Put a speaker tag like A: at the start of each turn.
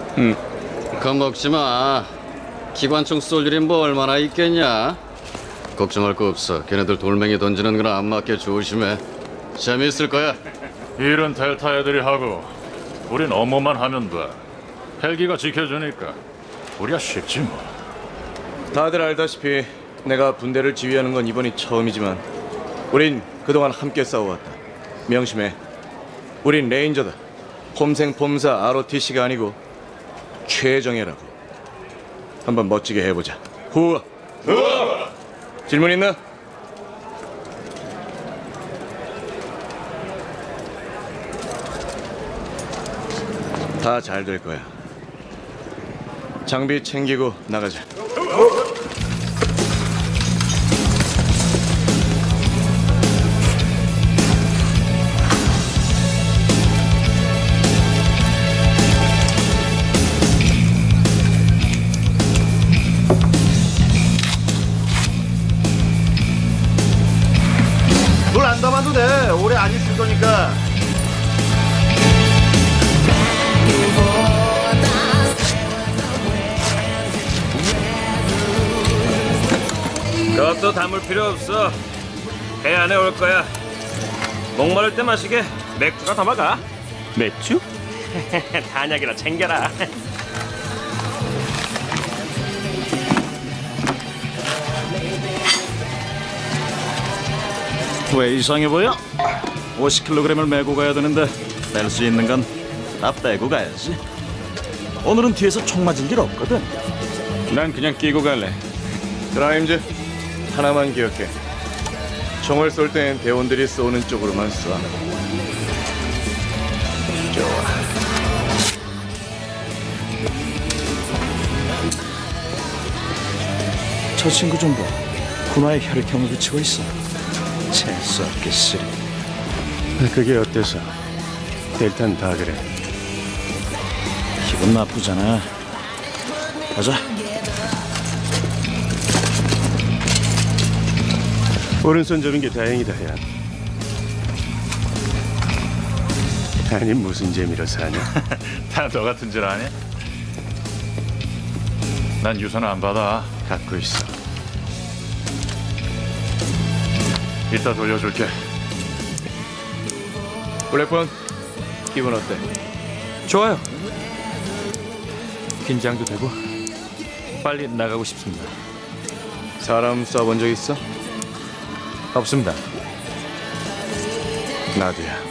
A: 겁먹지 마. 기관총 쏠 일이 뭐 얼마나 있겠냐. 걱정할 거 없어. 걔네들 돌멩이 던지는 거나 안 맞게 조심해. 재미있을 거야.
B: 일은 델타 애들이 하고 우린 업무만 하면 돼. 헬기가 지켜주니까 우리야 쉽지 뭐.
C: 다들 알다시피 내가 분대를 지휘하는 건 이번이 처음이지만 우린 그동안 함께 싸워왔다. 명심해. 우린 레인저다. 폼생폼사 ROTC가 아니고 최정예라고. 한번 멋지게 해보자. 후아. 질문 있나? 다 잘 될 거야. 장비 챙기고 나가자.
D: 물 안 담아도 돼. 오래 안 있을 거니까.
E: 그것도 담을 필요 없어. 배 안에 올 거야. 목마를 때 마시게 맥주가 담아가.
F: 맥주?
E: 단약이나 챙겨라.
F: 왜 이상해 보여? 50kg을 메고 가야 되는데 뺄 수 있는 건 다 빼고 가야지. 오늘은 뒤에서 총 맞을 일 없거든.
C: 난 그냥 끼고 갈래. 그라임즈, 하나만 기억해. 총을 쏠 땐 대원들이 쏘는 쪽으로만 쏴. 좋아.
F: 저 친구 좀 봐. 군화에 혈액형을 붙이고 있어. 재수 없게 쓰리.
D: 그게 어때서? 델타는 다 그래.
F: 기분 나쁘잖아. 가자.
D: 오른손 접은 게 다행이다, 야. 아니 무슨 재미로 사냐?
B: 다 너 같은 줄 아냐? 난 유선 안 받아.
D: 갖고 있어.
B: 이따 돌려줄게.
C: 블랙본, 기분 어때?
G: 좋아요. 긴장도 되고 빨리 나가고 싶습니다.
C: 사람 쏴본 적 있어?
G: 없습니다.
C: 나도야.